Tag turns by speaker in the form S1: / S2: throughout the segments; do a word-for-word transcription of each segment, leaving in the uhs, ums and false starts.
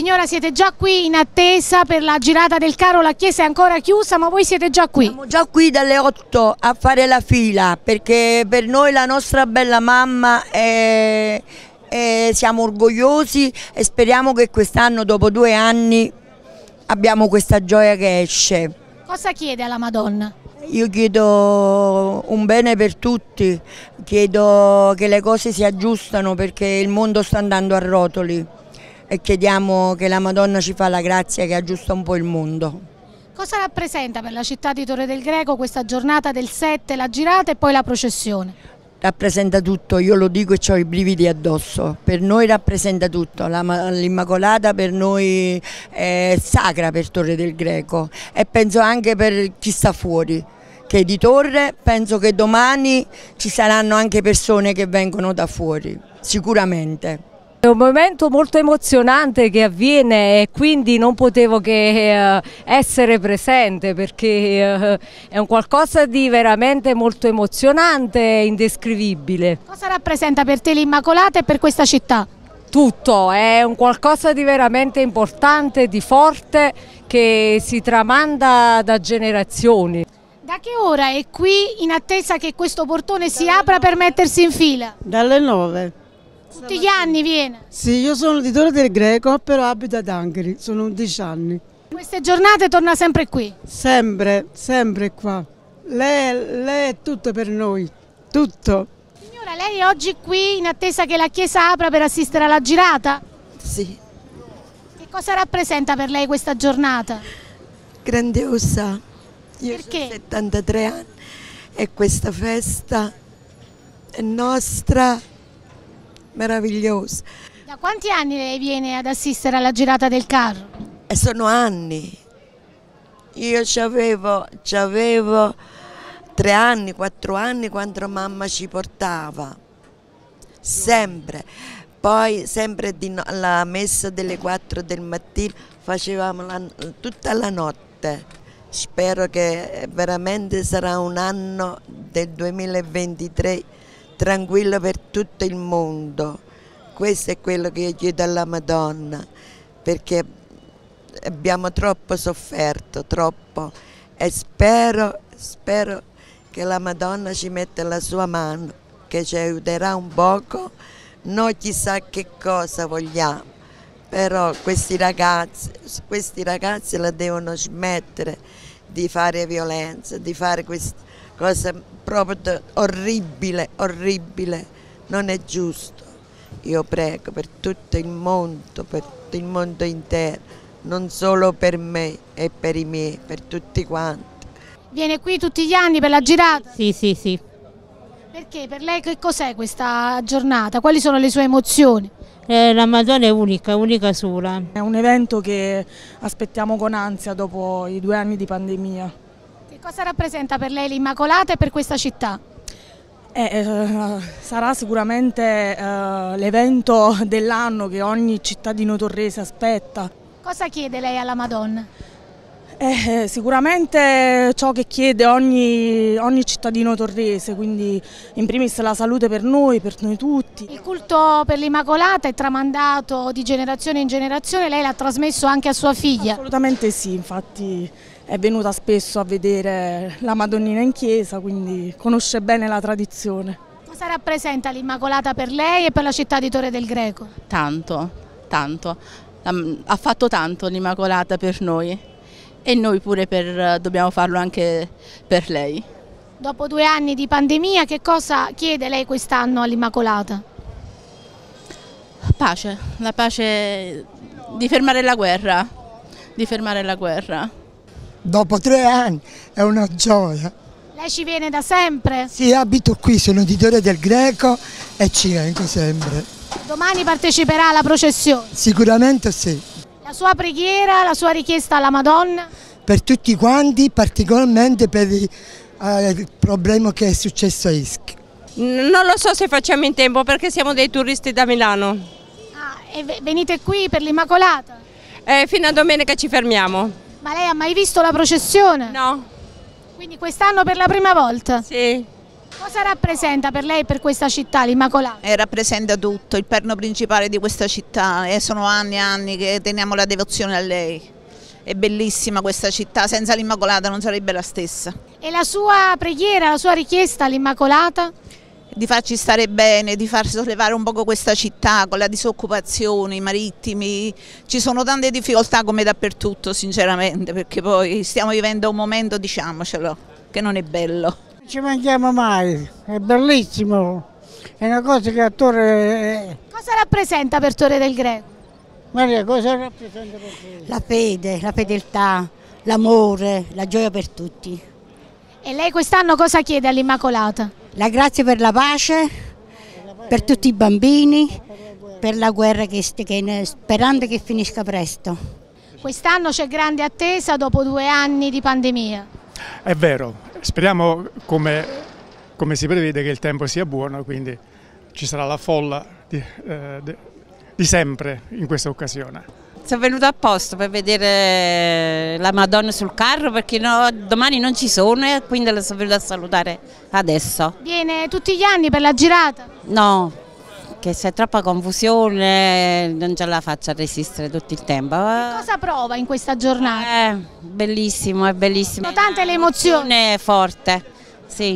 S1: Signora, siete già qui in attesa per la girata del carro, la chiesa è ancora chiusa, ma voi siete già qui?
S2: Siamo già qui dalle otto a fare la fila, perché per noi la nostra bella mamma è, è, siamo orgogliosi e speriamo che quest'anno, dopo due anni, abbiamo questa gioia che esce.
S1: Cosa chiede alla Madonna?
S2: Io chiedo un bene per tutti, chiedo che le cose si aggiustano perché il mondo sta andando a rotoli e chiediamo che la Madonna ci fa la grazia che aggiusta un po' il mondo.
S1: Cosa rappresenta per la città di Torre del Greco questa giornata del sette, la girata e poi la processione?
S2: Rappresenta tutto, io lo dico e ho i brividi addosso, per noi rappresenta tutto, l'Immacolata per noi è sacra per Torre del Greco e penso anche per chi sta fuori, che di Torre penso che domani ci saranno anche persone che vengono da fuori, sicuramente.
S3: È un momento molto emozionante che avviene e quindi non potevo che eh, essere presente perché eh, è un qualcosa di veramente molto emozionante e indescrivibile.
S1: Cosa rappresenta per te l'Immacolata e per questa città?
S3: Tutto, è un qualcosa di veramente importante, di forte, che si tramanda da generazioni.
S1: Da che ora è qui in attesa che questo portone si apra per mettersi in fila?
S4: Dalle nove.
S1: Tutti gli anni viene?
S4: Sì, io sono di Torre del Greco, però abito ad Angheri, sono undici anni.
S1: Queste giornate torna sempre qui?
S4: Sempre, sempre qua. Lei, lei è tutto per noi, tutto.
S1: Signora, lei è oggi qui in attesa che la chiesa apra per assistere alla girata?
S5: Sì.
S1: Che cosa rappresenta per lei questa giornata?
S5: Grandiosa. Io
S1: Perché?
S5: ho settantatré anni e questa festa è nostra, meravigliosa.
S1: Da quanti anni lei viene ad assistere alla girata del carro?
S5: E sono anni. Io c'avevo, c'avevo tre anni, quattro anni quando mamma ci portava. Sempre. Poi sempre di no, la messa delle quattro del mattino facevamo la, tutta la notte. Spero che veramente sarà un anno del duemilaventitré tranquillo per tutto il mondo. Questo è quello che io chiedo alla Madonna, perché abbiamo troppo sofferto, troppo, e spero, spero che la Madonna ci metta la sua mano, che ci aiuterà un poco. Noi chissà che cosa vogliamo, però questi ragazzi, questi ragazzi la devono smettere di fare violenza, di fare queste cose proprio orribile, orribile, non è giusto. Io prego per tutto il mondo, per tutto il mondo intero, non solo per me e per i miei, per tutti quanti.
S1: Viene qui tutti gli anni per la girata?
S6: Sì, sì, sì.
S1: Perché per lei che cos'è questa giornata? Quali sono le sue emozioni?
S6: Eh, la Madonna è unica, unica sola.
S7: È un evento che aspettiamo con ansia dopo i due anni di pandemia.
S1: Che cosa rappresenta per lei l'Immacolata e per questa città?
S7: Eh, eh, sarà sicuramente eh, l'evento dell'anno che ogni cittadino torrese aspetta.
S1: Cosa chiede lei alla Madonna?
S7: Eh, sicuramente ciò che chiede ogni, ogni cittadino torrese, quindi in primis la salute per noi, per noi tutti.
S1: Il culto per l'Immacolata è tramandato di generazione in generazione, lei l'ha trasmesso anche a sua figlia?
S7: Assolutamente sì, infatti è venuta spesso a vedere la Madonnina in chiesa, quindi conosce bene la tradizione.
S1: Cosa rappresenta l'Immacolata per lei e per la città di Torre del Greco?
S8: Tanto, tanto. Ha fatto tanto l'Immacolata per noi. E noi pure per, dobbiamo farlo anche per lei.
S1: Dopo due anni di pandemia, che cosa chiede lei quest'anno all'Immacolata?
S8: Pace, la pace di fermare la guerra, di fermare la guerra.
S9: Dopo tre anni è una gioia.
S1: Lei ci viene da sempre?
S9: Sì, abito qui, sono di Torre del Greco e ci vengo sempre.
S1: Domani parteciperà alla processione?
S9: Sicuramente sì.
S1: La sua preghiera, la sua richiesta alla Madonna?
S9: Per tutti quanti, particolarmente per il, eh, il problema che è successo a Ischia.
S10: Non lo so se facciamo in tempo perché siamo dei turisti da Milano.
S1: Ah, e venite qui per l'Immacolata?
S10: Eh, fino a domenica ci fermiamo.
S1: Ma lei ha mai visto la processione?
S10: No.
S1: Quindi quest'anno per la prima volta?
S10: Sì.
S1: Cosa rappresenta per lei e per questa città l'Immacolata?
S11: Eh, rappresenta tutto, il perno principale di questa città e sono anni e anni che teniamo la devozione a lei. È bellissima questa città, senza l'Immacolata non sarebbe la stessa.
S1: E la sua preghiera, la sua richiesta all'Immacolata?
S11: Di farci stare bene, di far sollevare un poco questa città con la disoccupazione, i marittimi. Ci sono tante difficoltà come dappertutto sinceramente, perché poi stiamo vivendo un momento, diciamocelo, che non è bello.
S12: Non ci manchiamo mai, è bellissimo, è una cosa che a Torre...
S1: Cosa rappresenta per Torre del Greco?
S12: Maria, cosa rappresenta per te?
S13: La fede, la fedeltà, l'amore, la gioia per tutti.
S1: E lei quest'anno cosa chiede all'Immacolata?
S13: La grazia per la pace, per tutti i bambini, per la guerra che, che sperando che finisca presto.
S1: Quest'anno c'è grande attesa dopo due anni di pandemia.
S14: È vero, speriamo come, come si prevede che il tempo sia buono, quindi ci sarà la folla di, eh, di, di sempre in questa occasione.
S10: Sono venuta apposta per vedere la Madonna sul carro perché no, domani non ci sono e quindi la sono venuta a salutare adesso.
S1: Viene tutti gli anni per la girata?
S10: No, che c'è troppa confusione, non ce la faccio a resistere tutto il tempo.
S1: Che cosa prova in questa giornata?
S10: Eh, bellissimo, è bellissimo.
S1: Sono tante le emozioni.
S10: È forte, sì,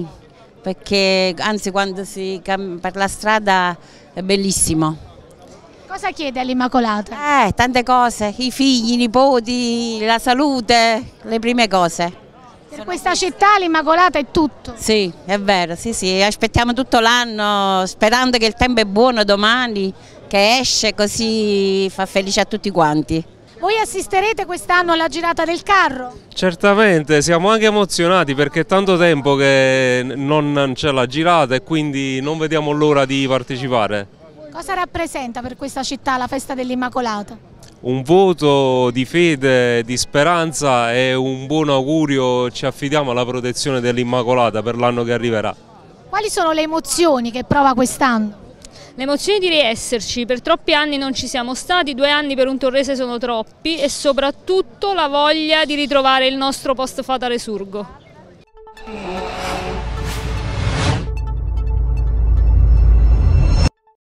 S10: perché anzi quando si cammina per la strada è bellissimo.
S1: Cosa chiede all'Immacolata?
S10: Eh, tante cose, i figli, i nipoti, la salute, le prime cose.
S1: Per questa città l'Immacolata è tutto.
S10: Sì, è vero, sì, sì, aspettiamo tutto l'anno sperando che il tempo è buono domani, che esce così fa felice a tutti quanti.
S1: Voi assisterete quest'anno alla girata del carro?
S15: Certamente, siamo anche emozionati perché è tanto tempo che non c'è la girata e quindi non vediamo l'ora di partecipare.
S1: Cosa rappresenta per questa città la festa dell'Immacolata?
S15: Un voto di fede, di speranza e un buon augurio, ci affidiamo alla protezione dell'Immacolata per l'anno che arriverà.
S1: Quali sono le emozioni che prova quest'anno?
S16: L'emozione di riesserci, per troppi anni non ci siamo stati, due anni per un torrese sono troppi e soprattutto la voglia di ritrovare il nostro post Fata Resurgo.